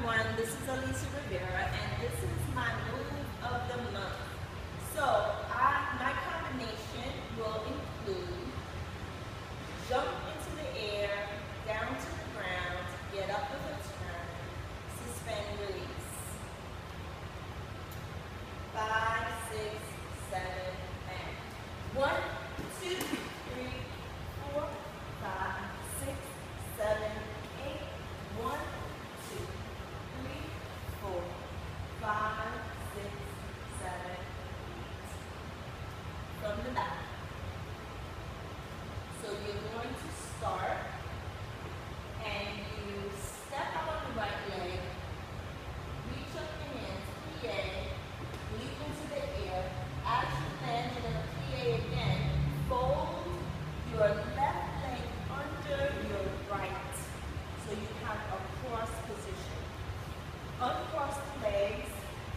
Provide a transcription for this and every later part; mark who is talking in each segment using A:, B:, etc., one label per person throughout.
A: everyone, this is Alicia Rivera and this is my move of the month. So my combination will include jump into the air, down to the ground, get up with a turn, suspend, release. 5, 6, 7, and 1, 2, 3, 4, 5, 6, 7, 8, 1, 2, 3, 4, 5, 6, 7, 8. From the back. So you're going to start and you step out on the right leg, reach up your hands, plie, leap into the air. As you land, you're going to plie again, fold your left leg under your right. So you have a cross position. Uncross the legs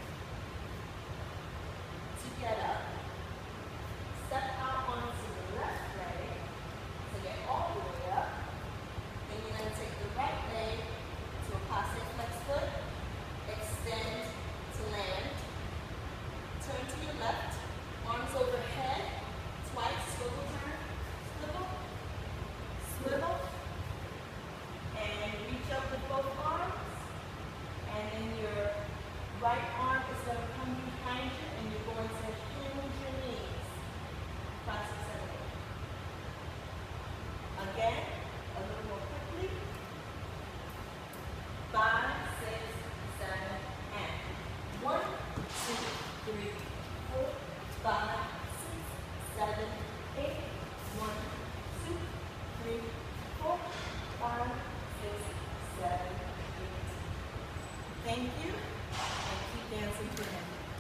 A: to get up. Step out onto the left leg to get all the way up. Then you're going to take the right leg to a passe flex foot. Extend to land. Turn to your left. Arms overhead. Twice. Swivel turn. Swivel. Swivel. And reach up with both arms. And then your right arm is going to come behind you and you're going to hinge your knees. 5, 6, 7, 8. Again, a little more quickly. 5, 6, 7, and 1, 2, 3, 4, 5, 6, 7, 8. 1, 2, 3, 4, 5, 6, 7, 8. Thank you, and keep dancing for him.